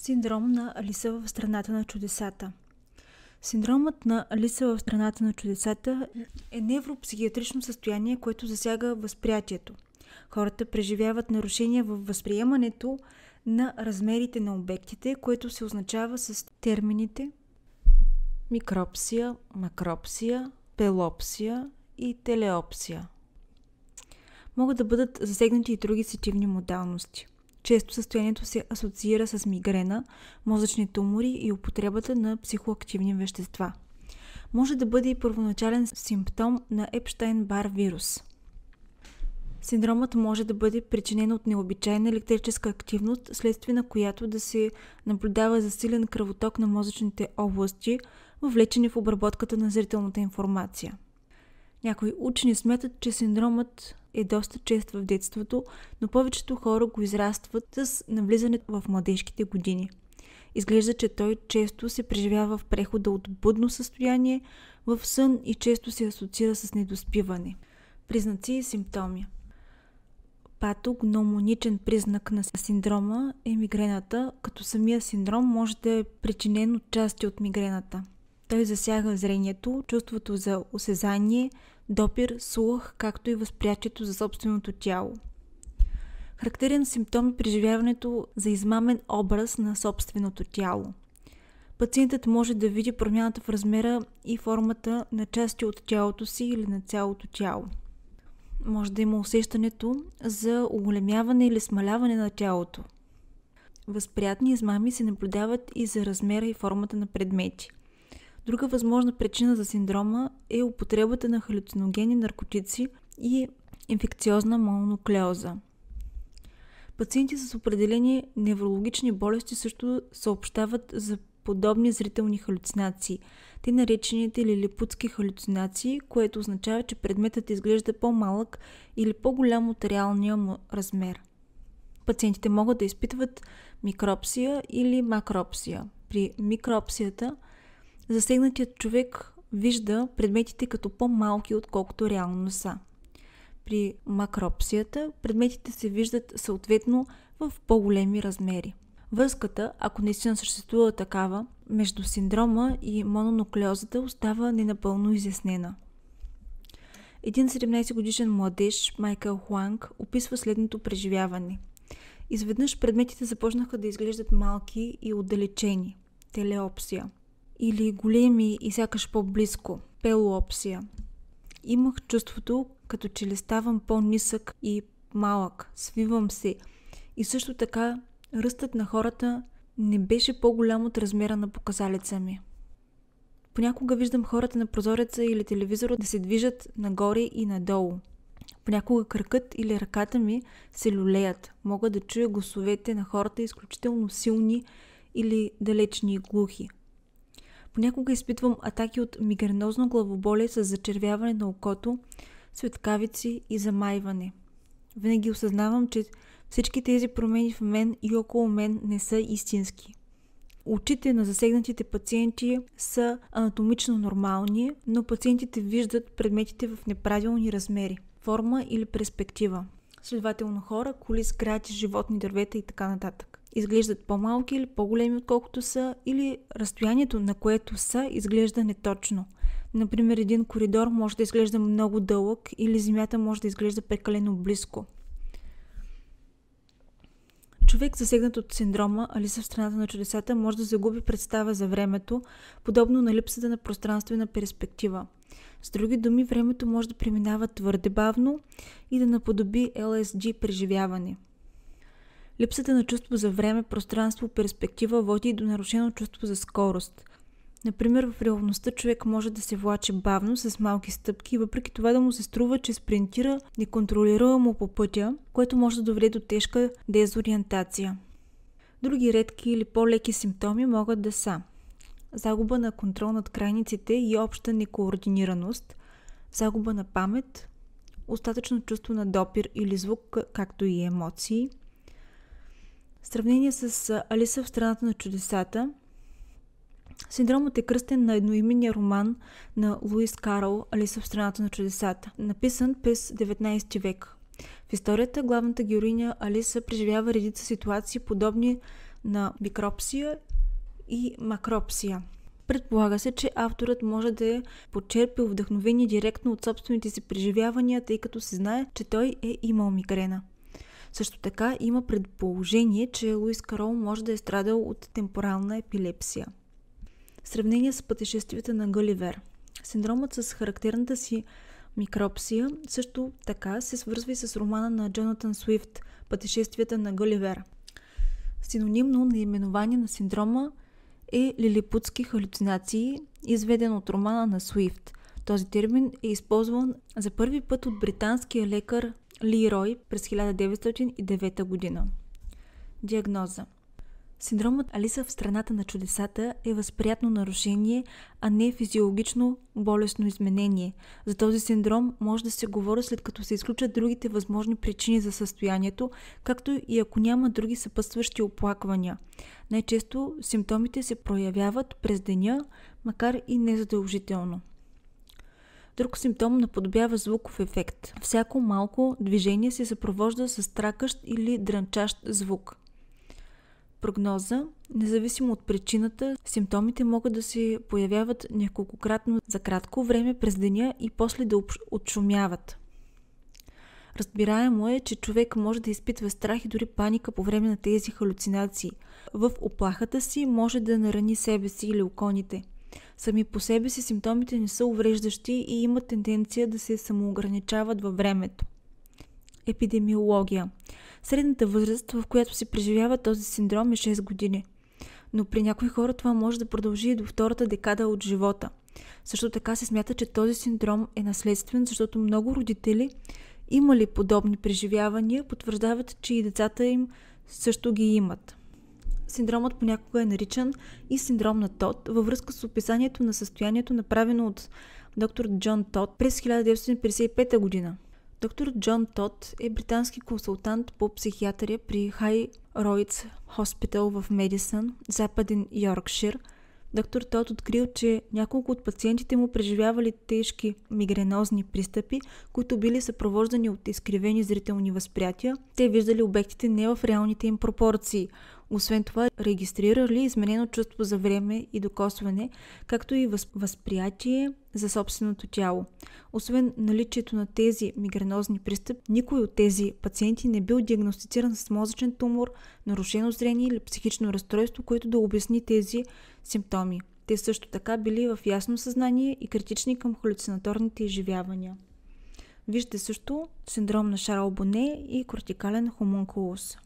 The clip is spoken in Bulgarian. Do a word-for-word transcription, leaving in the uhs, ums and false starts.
Синдром на Алиса в страната на чудесата. Синдромът на Алиса в страната на чудесата е невропсихиатрично състояние, което засяга възприятието. Хората преживяват нарушения във възприемането на размерите на обектите, което се означава с термините микропсия, макропсия, пелопсия и телеопсия. Могат да бъдат засегнати и други сетивни модалности. Често състоянието се асоциира с мигрена, мозъчни тумори и употребата на психоактивни вещества. Може да бъде и първоначален симптом на Епщайн-Бар вирус. Синдромът може да бъде причинен от необичайна електрическа активност, следствие на която да се наблюдава засилен кръвоток на мозъчните области, въвлечени в обработката на зрителната информация. Някои учени смятат, че синдромът е доста чест в детството, но повечето хора го израстват с навлизането в младежките години. Изглежда, че той често се преживява в прехода от будно състояние в сън и често се асоциира с недоспиване. Признаци и симптоми. Патогномоничен признак на синдрома е мигрената, като самия синдром може да е причинен от части от мигрената. Той засяга зрението, чувството за осезание, допир, слух, както и възприятието за собственото тяло. Характерен симптом е преживяването за измамен образ на собственото тяло. Пациентът може да види промяната в размера и формата на части от тялото си или на цялото тяло. Може да има усещането за оголемяване или смаляване на тялото. Възприятни измами се наблюдават и за размера и формата на предмети. Друга възможна причина за синдрома е употребата на халюциногенни наркотици и инфекциозна мононуклеоза. Пациенти с определени неврологични болести също съобщават за подобни зрителни халюцинации, те наречените лилипутски халюцинации, което означава, че предметът изглежда по-малък или по-голям от реалния му размер. Пациентите могат да изпитват микропсия или макропсия. При микропсията засегнатият човек вижда предметите като по-малки, отколкото реално са. При макропсията предметите се виждат съответно в по-големи размери. Връзката, ако наистина съществува такава, между синдрома и мононуклеозата остава ненапълно изяснена. Един седемнайсетгодишен младеж, Майкъл Хуанг, описва следното преживяване. Изведнъж предметите започнаха да изглеждат малки и отдалечени – телеопсия. Или големи и сякаш по-близко – пелоопсия. Имах чувството, като че ли ставам по-нисък и малък, свивам се и също така ръстът на хората не беше по-голям от размера на показалеца ми. Понякога виждам хората на прозореца или телевизора да се движат нагоре и надолу. Понякога кракът или ръката ми се люлеят. Мога да чуя гласовете на хората изключително силни или далечни и глухи. Понякога изпитвам атаки от мигренозно главоболие с зачервяване на окото, светкавици и замайване. Винаги осъзнавам, че всички тези промени в мен и около мен не са истински. Очите на засегнатите пациенти са анатомично нормални, но пациентите виждат предметите в неправилни размери, форма или перспектива. Следователно хора, коли, сгради, животни, дървета и така нататък изглеждат по-малки или по-големи отколкото са, или разстоянието, на което са, изглежда неточно. Например, един коридор може да изглежда много дълъг или земята може да изглежда прекалено близко. Човек, засегнат от синдрома Алиса в страната на чудесата, може да загуби представа за времето, подобно на липсата на пространствена перспектива. С други думи, времето може да преминава твърде бавно и да наподоби Ел Ес Ди преживяване. Липсата на чувство за време, пространство, перспектива води и до нарушено чувство за скорост. Например, в реалността човек може да се влачи бавно с малки стъпки и въпреки това да му се струва, че спринтира неконтролируемо по пътя, което може да доведе до тежка дезориентация. Други редки или по-леки симптоми могат да са загуба на контрол над крайниците и обща некоординираност, загуба на памет, остатъчно чувство на допир или звук, както и емоции. В сравнение с Алиса в страната на чудесата, синдромът е кръстен на едноименния роман на Луис Карол «Алиса в страната на чудесата», написан през деветнайсети век. В историята главната героиня Алиса преживява редица ситуации, подобни на микропсия и макропсия. Предполага се, че авторът може да е почерпил вдъхновение директно от собствените си преживявания, тъй като се знае, че той е имал мигрена. Също така има предположение, че Луис Карол може да е страдал от темпорална епилепсия. Сравнение с пътешествията на Гъливер. Синдромът с характерната си микропсия също така се свързва и с романа на Джонатан Суифт «Пътешествията на Гъливер». Синонимно наименование на синдрома е лилипутски халюцинации, изведен от романа на Суифт. Този термин е използван за първи път от британския лекар Ли Рой през хиляда деветстотин и девета година. Диагноза. Синдромът Алиса в страната на чудесата е възприятно нарушение, а не физиологично болестно изменение. За този синдром може да се говори след като се изключат другите възможни причини за състоянието, както и ако няма други съпътстващи оплаквания. Най-често симптомите се проявяват през деня, макар и незадължително. Друг симптом наподобява звуков ефект. Всяко малко движение се съпровожда с тракащ или дрънчащ звук. Прогноза. Независимо от причината, симптомите могат да се появяват неколкократно за кратко време през деня и после да отшумяват. Разбираемо е, че човек може да изпитва страх и дори паника по време на тези халюцинации. В уплахата си може да нарани себе си или околните. Сами по себе си симптомите не са увреждащи и имат тенденция да се самоограничават във времето. Епидемиология. Средната възраст, в която се преживява този синдром, е шест години. Но при някои хора това може да продължи и до втората декада от живота. Също така се смята, че този синдром е наследствен, защото много родители, имали подобни преживявания, потвърждават, че и децата им също ги имат. Синдромът понякога е наричан и синдром на Тод във връзка с описанието на състоянието, направено от доктор Джон Тод през хиляда деветстотин петдесет и пета година. Доктор Джон Тод е британски консултант по психиатрия при Хай Роудс Хоспитал в Медисън, западен Йоркшир. Доктор Тод открил, че няколко от пациентите му преживявали тежки мигренозни пристъпи, които били съпровождани от изкривени зрителни възприятия. Те виждали обектите не в реалните им пропорции. Освен това, регистрирали изменено чувство за време и докосване, както и възприятие за собственото тяло. Освен наличието на тези мигренозни пристъпи, никой от тези пациенти не бил диагностициран с мозъчен тумор, нарушено зрение или психично разстройство, което да обясни тези симптоми. Те също така били в ясно съзнание и критични към халюцинаторните изживявания. Вижте също синдром на Шарл Боне и кортикален хомункулус.